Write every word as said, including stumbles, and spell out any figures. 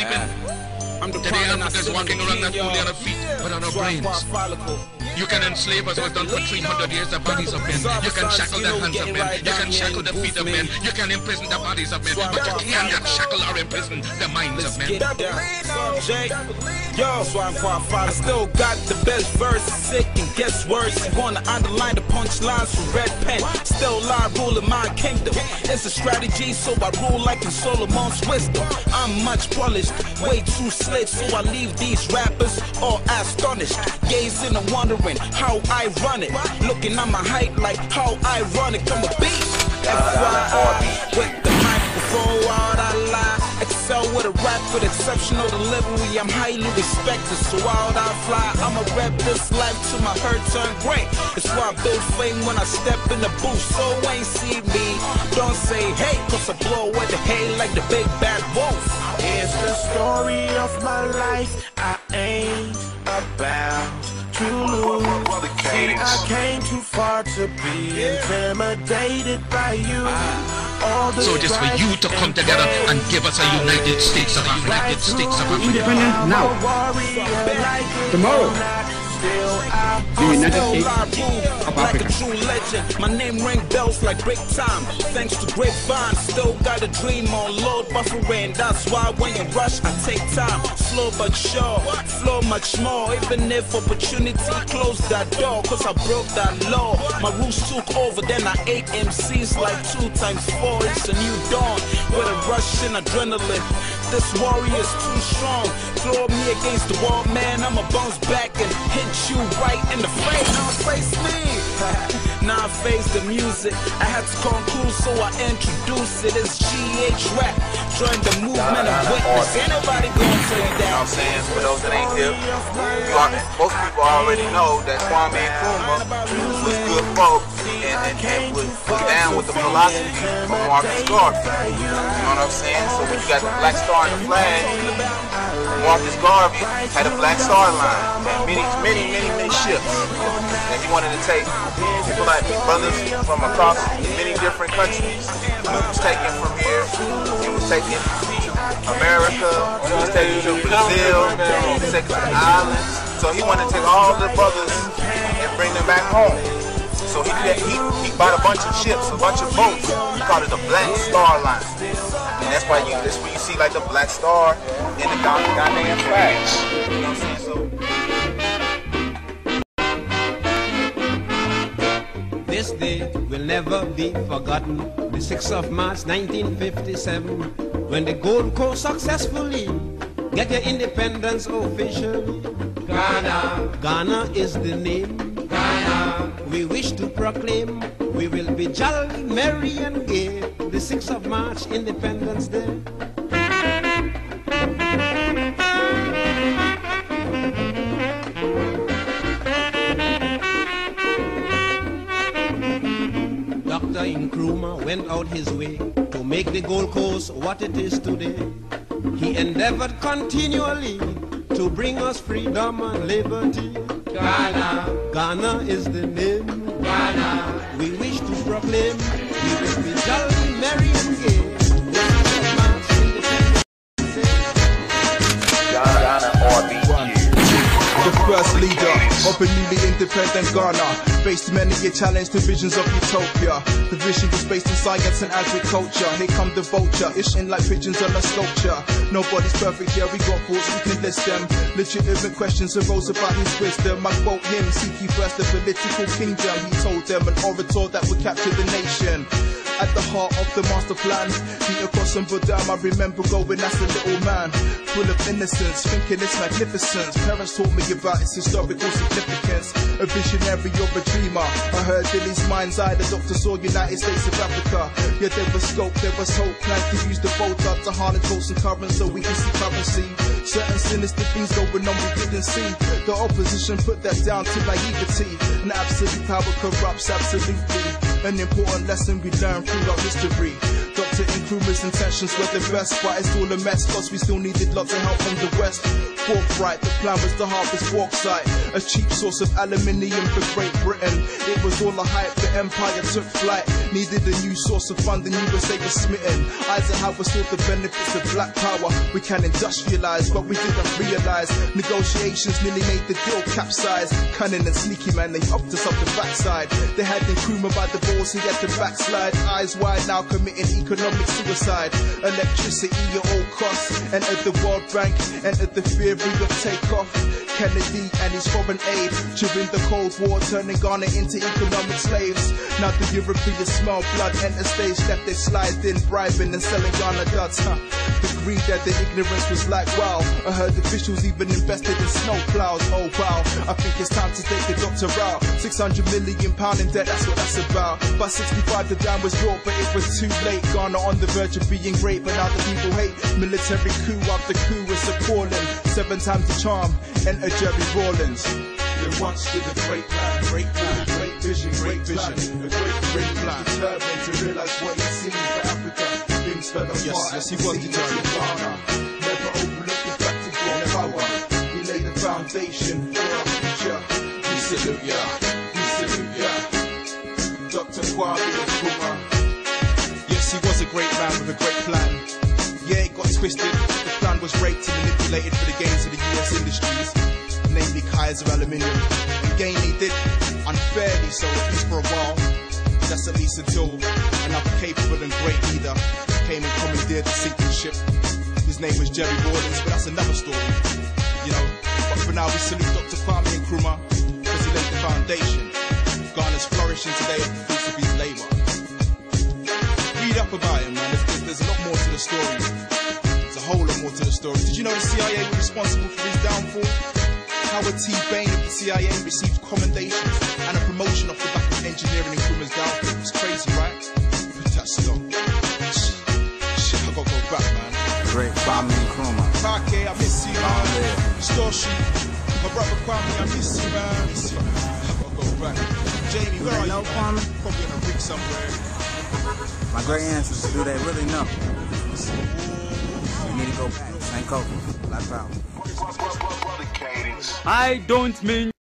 sleeping. I'm the Today Africa's walking around not only on their feet, but on our brains. You can enslave us, was done for three hundred years, the bodies of men. You can shackle the hands of men. You can shackle the feet of men. You can imprison the bodies of men. But you cannot shackle or imprison the minds of men. Yo, I still got the best verse, sick and gets worse. You wanna underline the punchlines from red pen. Still lie ruling my kingdom. It's a strategy, so I rule like in Solomon's wisdom. I'm much polished, way too slick, so I leave these rappers all astonished. Gazing and wondering how I run it, looking at my height like how ironic. I'm a beast. F Y I with the microphone, out I lie. Excel with a rap with exceptional delivery. I'm highly respected, so out I fly. I'ma rep this life till my hurt turn great. It's why I build fame when I step in the booth. So ain't see me, don't say hey, cause I blow away the hay like the big bad wolf. It's the story of my life. I ain't about to lose. See, I came too far to be intimidated by you. All So just for you to come together and give us a United States of Africa. United States of Africa. Independent now. Tomorrow. The United States of like Africa. a true legend. My name ring bells like big time. Thanks to grapevine, still got a dream on load buffering. That's why when you rush, I take time. Slow but sure, flow much more. Even if opportunity closed that door, cause I broke that law. My roots took over, then I ate M Cs like two times four. It's a new dawn with a rush in adrenaline. This warrior's too strong. Throw me against the wall, man. I'ma bounce back and hit you right in the face. Now face me. Now I face the music. I had to come cool, so I introduce it. It's G H rap. Join the movement of witness. Ain't nobody gonna tell you that. You know what I'm saying? For those that ain't hip, you are, most people already know that Kwame Nkrumah was good folk and, and, and was, was down with the philosophy of Marcus Garvey. You know what I'm saying? So when you got the black star in the flag, Marcus Garvey had a black star line and many, many, many, many ships. And he wanted to take people like brothers from across many different countries. He was taken from here, he was taken to America, he was taken to Brazil, he was taken to the islands. So he wanted to take all the brothers and bring them back home. So he, he, he bought a bunch of ships, a bunch of boats. He called it the Black Star Line. And that's why you, that's where you see like the black star in the Ghanaian flag. You know what I'm saying? So this day will never be forgotten. The sixth of March nineteen fifty-seven, when the Gold Coast successfully get their independence officially. Ghana, Ghana is the name. Ghana, we wish to proclaim. We will be jolly, merry and gay. The sixth of March, Independence Day. Doctor Nkrumah went out his way to make the Gold Coast what it is today. He endeavored continually to bring us freedom and liberty. Ghana, Ghana is the name. Ghana, we wish to proclaim. We will be jolly, merry and gay. Ghana R B Q. The first leader of a newly independent Ghana faced many a challenge to visions of utopia. The vision was based in science and agriculture. Here come the vulture, ishing like pigeons on a sculpture. Nobody's perfect, yeah, we got thoughts, we can list them. Legitimate questions arose about his wisdom. I quote him, seek ye first the political kingdom. He told them, an orator that would capture the nation. At the heart of the master plan, Peter Cross and Budam, I remember going as a little man, full of innocence, thinking it's magnificence. Parents taught me about its historical significance. A visionary or a dreamer, I heard in his mind's eye the doctor saw United States of Africa. Yeah, there was scope, there was hope, planned to use the boat up to harness votes and currents so we can see currency. Certain sinister things going on we didn't see. The opposition put that down to naivety, and absolute power corrupts absolutely. An important lesson we learned throughout history. Doctor Doctor Nkrumah's intentions were the best, but it's all a mess, cause we still needed lots of help from the West. Forthright, the plan was to harvest bauxite, a cheap source of aluminium for Great Britain. It was all a hype, the empire took flight. Needed a new source of funding, U S A was smitten. Eisenhower saw the benefits of black power. We can industrialize, but we didn't realize negotiations nearly made the deal capsize. Cunning and sneaky, man, they upped us up the backside. They had Nkrumah by the balls, he had to backslide. Eyes wide, now committing economic suicide. Electricity at all costs. Entered the World Bank, entered the theory of takeoff. Kennedy and his foreign aid during the Cold War, turning Ghana into economic slaves. Now the Europeans smell blood, enter stage left, they slide in, bribing and selling Ghana duds. Huh. The greed and the ignorance was like wow. I heard officials even invested in snow plows. Oh wow, I think it's time to take the doctor out. six hundred million pound in debt, that's what that's about. By sixty-five the dam was brought, but it was too late. Ghana on the verge of being great, but now the people hate. Military coup after coup was appalling. Seven times the charm, enter Jerry Rawlings. There once did a great plan, great plan, great vision, great vision, a great, great plan. Determined to realize what he'd seen for Africa. Things fell apart. Yes, yes, he was determined. Ghana. Never overlooked the fact of what power. He laid the foundation for our future. We salute ya, we salute ya. Doctor Kwame Nkrumah. Yes, he was a great man with a great plan. Yeah, it got twisted. The plan was raped and manipulated for the gains of the U S industries, namely Kaiser Aluminium. And gain he did, unfairly so, at least for a while. That's at least until another capable and great leader came and commandeered the sinking ship. His name was Jerry Rawlings, but that's another story, you know. But for now we salute Doctor Kwame Nkrumah, because he laid the foundation. Ghana's flourishing today off the fruits of his labour. Read up about him, man. There's, there's, there's a lot more to the story. There's a whole lot more to the story. Did you know the C I A was responsible for his downfall? Howard T. Bain of the C I A received commendations and a promotion off the back of engineering Nkrumah's downfall. It's crazy, right? Fantastic. Shit, I gotta go back, man. Great Kwame Nkrumah. Kake, I miss you, man. Storshi, my brother Kwame, I miss you, man. I miss you, man. I gotta go back. Jamie, where are you, man? Probably in a rig somewhere. My great ancestors, do they really know? We need to go back. Thank you. Black power. I don't mean